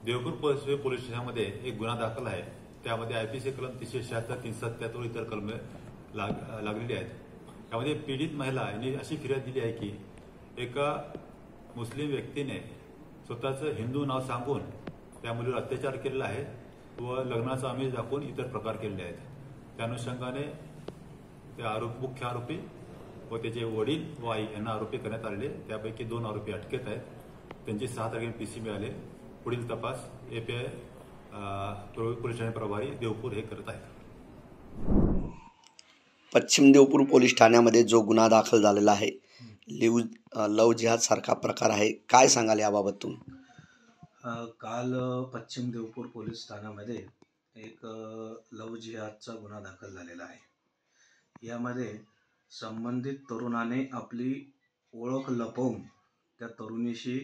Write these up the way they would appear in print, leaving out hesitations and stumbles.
Deopur police स्टेशनमध्ये एक गुन्हा दाखल आहे। त्यामध्ये आयपीसी कलम 376, 377 इतर कलमे लागलेली आहेत। त्यामध्ये पीडित महिला यांनी अशी फिर्याद दिली आहे की एका मुस्लिम व्यक्तीने स्वतःचं हिंदू नाव सांगून त्या मुलीवर अत्याचार केलेला आहे व लग्नाचा आमिष दाखवून इतर प्रकार केलेले आहेत। त्या अनुषंगाने मुख्य आरोपी व त्याचे वडील व आई यांना आरोपी करण्यात आलेले। त्यापैकी 2 आरोपी अटकेत आहेत। त्यांची 6 तारखेला पीसी मिळाले। पुढील तपास एपीआय पोलीस ठाणे प्रभारी देवपूर हे करत आहेत। पश्चिम देवपूर पोलीस ठाण्यामध्ये जो गुन्हा दाखल झालेला आहे लव जिहाद सारखा प्रकार आहे, काय सांगाल याबाबत तुम्ही? काल पश्चिम देवपूर पोलीस ठाण्यामध्ये एक लव जिहादचा गुन्हा दाखल झालेला आहे। यामध्ये संबंधित तरुणाने आपली ओळख लपवून त्या तरुणीशी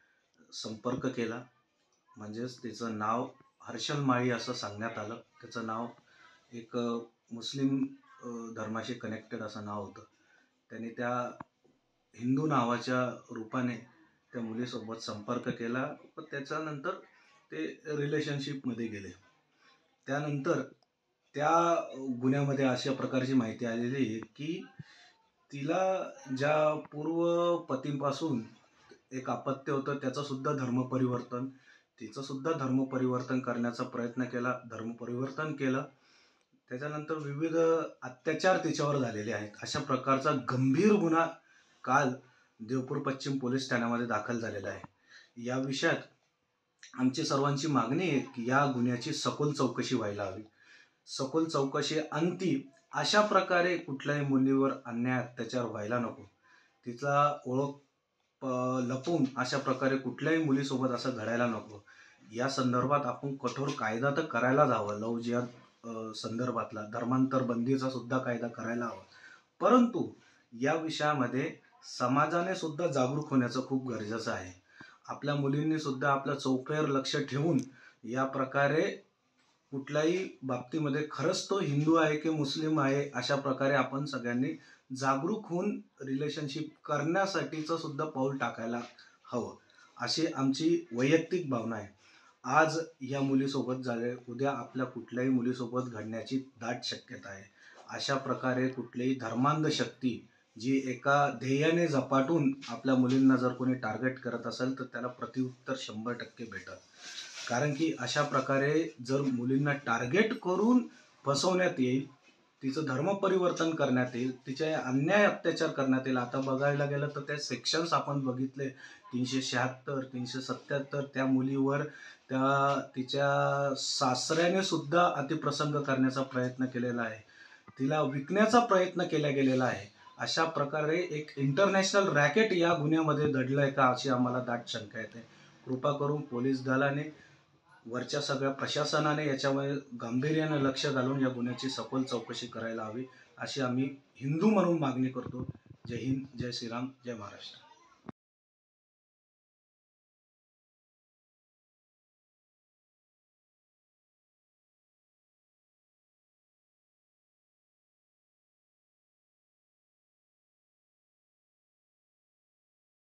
संपर्क केला। म्हणजेच तिचं नाव हर्षल माळी असं सांगण्यात आलं। त्याचं नाव एक मुस्लिम धर्माशी कनेक्टेड असं नाव होतं। त्याने त्या हिंदू नावाच्या रूपाने त्या मुलीसोबत संपर्क केला व त्याच्यानंतर ते रिलेशनशिपमध्ये गेले। त्यानंतर त्या गुन्ह्यामध्ये अशा प्रकारची माहिती आलेली आहे की तिला ज्या पूर्व पतींपासून एक अपत्य होतं त्याचंसुद्धा धर्मपरिवर्तन, तिचंसुद्धा धर्मपरिवर्तन करण्याचा प्रयत्न केला, धर्मपरिवर्तन केलं। त्याच्यानंतर विविध अत्याचार तिच्यावर झालेले आहेत। अशा प्रकारचा गंभीर गुन्हा काल देवपूर पश्चिम पोलीस ठाण्यामध्ये दाखल झालेला आहे। या विषयात आमची सर्वांची मागणी आहे की या गुन्ह्याची सखोल चौकशी व्हायला हवी। सखोल चौकशी अंती अशा प्रकारे कुठल्याही मुलीवर अन्याय अत्याचार व्हायला नको। तिचा ओळख लपवून अशा प्रकारे कुठल्याही मुलीसोबत असं घडायला नको। या संदर्भात आपण कठोर कायदा तर करायलाच हवा। लव जिहाद संदर्भातला धर्मांतर बंदीचा सुद्धा कायदा करायला हवा। परंतु या विषयामध्ये समाजाने सुद्धा जागरूक होण्याचं खूप गरजेचं आहे। आपल्या मुलींनी सुद्धा आपल्या चौफेर लक्ष ठेवून या प्रकारे कुठल्याही बाबतीमध्ये खरंच तो हिंदू आहे की मुस्लिम आहे अशा प्रकारे आपण सगळ्यांनी जागरूक होऊन रिलेशनशिप करण्यासाठीचं सुद्धा पाऊल टाकायला हवं, अशी आमची वैयक्तिक भावना आहे। आज या मुलीसोबत झाले, उद्या आपल्या कुठल्याही मुलीसोबत घडण्याची दाट शक्यता आहे। अशा प्रकारे कुठलीही धर्मांध शक्ती जी एका ध्येयाने झपाटून आपल्या मुलींना जर कोणी टार्गेट करत असेल तर त्याला प्रत्युत्तर 100% भेटत। कारण की अशा प्रकारे जर मुलींना टार्गेट करून फसवण्यात येईल, तिचं धर्मपरिवर्तन करण्यात येईल, तिच्या अन्याय अत्याचार करण्यात येईल। आता बघायला गेलं तर त्या सेक्शन्स आपण बघितले 376, 377 त्या मुलीवर तिच्या सासऱ्याने सुद्धा अतिप्रसंग करण्याचा प्रयत्न केलेला आहे, तिला विकण्याचा प्रयत्न केला गेलेला आहे। अशा प्रकारे एक इंटरनॅशनल रॅकेट या गुन्ह्यामध्ये दडलंय का अशी आम्हाला दाट शंका येते। कृपा करून पोलीस दलाने वरच्या सगळ्या प्रशासनाने याच्यामध्ये गांभीर्याने लक्ष घालून या गुन्ह्याची सखोल चौकशी करायला हवी, अशी आम्ही हिंदू म्हणून मागणी करतो। जय हिंद, जय श्रीराम, जय महाराष्ट्र।